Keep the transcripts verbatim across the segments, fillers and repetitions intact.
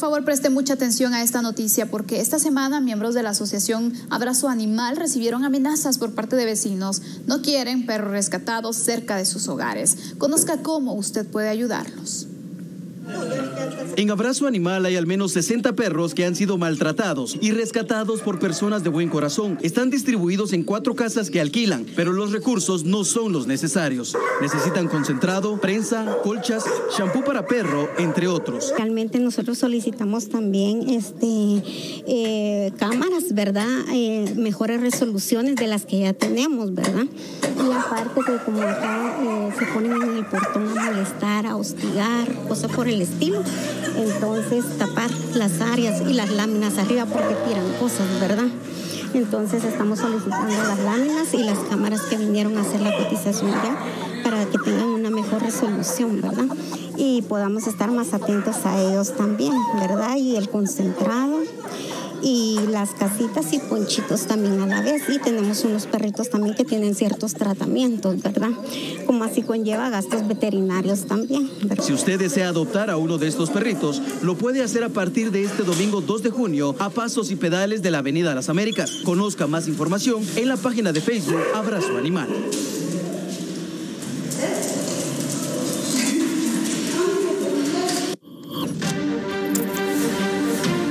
favor, preste mucha atención a esta noticia porque esta semana miembros de la asociación Abrazo Animal recibieron amenazas por parte de vecinos. No quieren perros rescatados cerca de sus hogares. Conozca cómo usted puede ayudarlos. En Abrazo Animal hay al menos sesenta perros que han sido maltratados y rescatados por personas de buen corazón. Están distribuidos en cuatro casas que alquilan, pero los recursos no son los necesarios. Necesitan concentrado, prensa, colchas, shampoo para perro, entre otros. Realmente nosotros solicitamos también este, eh, cámaras, ¿verdad? Eh, mejores resoluciones de las que ya tenemos, ¿verdad? Y aparte que como acá eh, se ponen en el portón a molestar, a hostigar, cosas por el estilo. Entonces tapar las áreas y las láminas arriba porque tiran cosas, ¿verdad? Entonces estamos solicitando las láminas y las cámaras que vinieron a hacer la cotización ya para que tengan una mejor resolución, ¿verdad? Y podamos estar más atentos a ellos también, ¿verdad? Y el concentrado y las casitas y ponchitos también a la vez. Y tenemos unos perritos también que tienen ciertos tratamientos, ¿verdad? Como así conlleva gastos veterinarios también, ¿verdad? Si usted desea adoptar a uno de estos perritos, lo puede hacer a partir de este domingo dos de junio a pasos y pedales de la Avenida Las Américas. Conozca más información en la página de Facebook Abrazo Animal.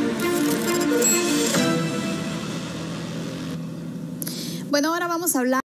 Bueno, ahora vamos a hablar